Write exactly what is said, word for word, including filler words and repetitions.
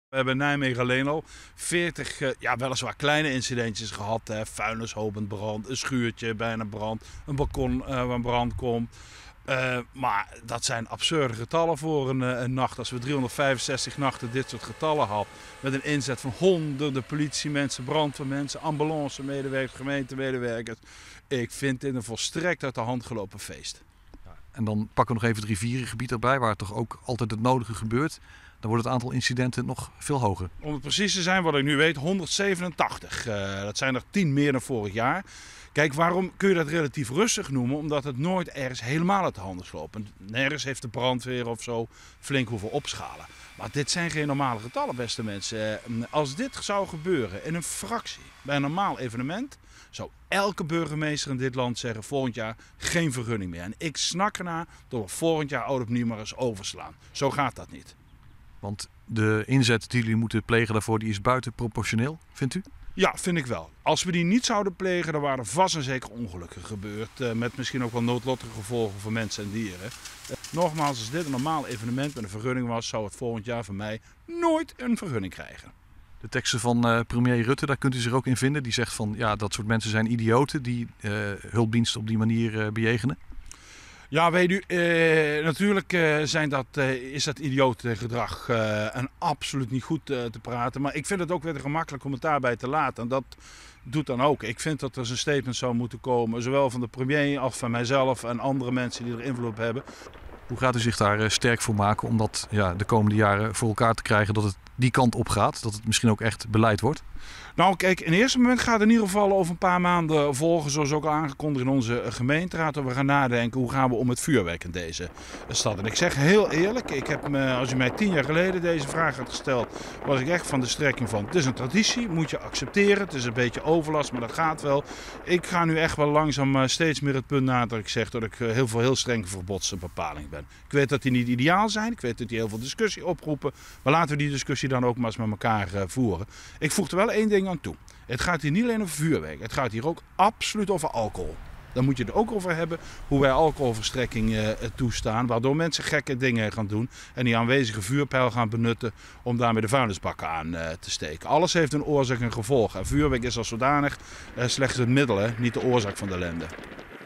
We hebben in Nijmegen alleen al veertig, uh, ja, weliswaar kleine incidentjes gehad. Hè. Vuilnishopend brand, een schuurtje bijna brand, een balkon uh, waar brand komt. Uh, maar dat zijn absurde getallen voor een, uh, een nacht. Als we driehonderdvijfenzestig nachten dit soort getallen hadden, met een inzet van honderden politiemensen, brandweermensen, ambulancemedewerkers, gemeentemedewerkers. Ik vind dit een volstrekt uit de hand gelopen feest. En dan pakken we nog even het rivierengebied erbij, waar toch ook altijd het nodige gebeurt. Dan wordt het aantal incidenten nog veel hoger. Om het precies te zijn, wat ik nu weet, honderdzevenentachtig. Uh, dat zijn er tien meer dan vorig jaar. Kijk, waarom kun je dat relatief rustig noemen? Omdat het nooit ergens helemaal uit de hand is gelopen. Nergens heeft de brandweer of zo flink hoeven opschalen. Maar dit zijn geen normale getallen, beste mensen. Als dit zou gebeuren in een fractie bij een normaal evenement, zou elke burgemeester in dit land zeggen: volgend jaar geen vergunning meer. En ik snak ernaar dat we volgend jaar oud opnieuw maar eens overslaan. Zo gaat dat niet. Want de inzet die jullie moeten plegen daarvoor, die is buitenproportioneel, vindt u? Ja, vind ik wel. Als we die niet zouden plegen, dan waren er vast en zeker ongelukken gebeurd. Uh, met misschien ook wel noodlottige gevolgen voor mensen en dieren. Uh, nogmaals, als dit een normaal evenement met een vergunning was, zou het volgend jaar van mij nooit een vergunning krijgen. De teksten van uh, premier Rutte, daar kunt u zich ook in vinden. Die zegt van, ja, dat soort mensen zijn idioten die uh, hulpdiensten op die manier uh, bejegenen. Ja, weet u, eh, natuurlijk eh, zijn dat, eh, is dat idiote gedrag eh, en absoluut niet goed eh, te praten. Maar ik vind het ook weer gemakkelijk om het daarbij te laten. En dat doet dan ook. Ik vind dat er een statement zou moeten komen, zowel van de premier als van mijzelf en andere mensen die er invloed op hebben. Hoe gaat u zich daar uh, sterk voor maken om dat ja, de komende jaren voor elkaar te krijgen, dat het die kant op gaat? Dat het misschien ook echt beleid wordt? Nou kijk, in eerste moment gaat het in ieder geval over een paar maanden volgen, zoals ook al aangekondigd in onze gemeenteraad. We gaan nadenken hoe gaan we om met vuurwerk in deze stad. En ik zeg heel eerlijk, ik heb me, als u mij tien jaar geleden deze vraag had gesteld, was ik echt van de strekking van: het is een traditie, moet je accepteren. Het is een beetje overlast, maar dat gaat wel. Ik ga nu echt wel langzaam steeds meer het punt na dat ik zeg dat ik heel veel heel strenge verbodsbepalingen ben. Ik weet dat die niet ideaal zijn, ik weet dat die heel veel discussie oproepen, maar laten we die discussie dan ook maar eens met elkaar voeren. Ik voeg er wel één ding aan toe. Het gaat hier niet alleen over vuurwerk, het gaat hier ook absoluut over alcohol. Dan moet je het ook over hebben hoe wij alcoholverstrekking uh, toestaan, waardoor mensen gekke dingen gaan doen en die aanwezige vuurpijl gaan benutten om daarmee de vuilnisbakken aan uh, te steken. Alles heeft een oorzaak en gevolg en vuurwerk is als zodanig uh, slechts het middel, hè, niet de oorzaak van de ellende.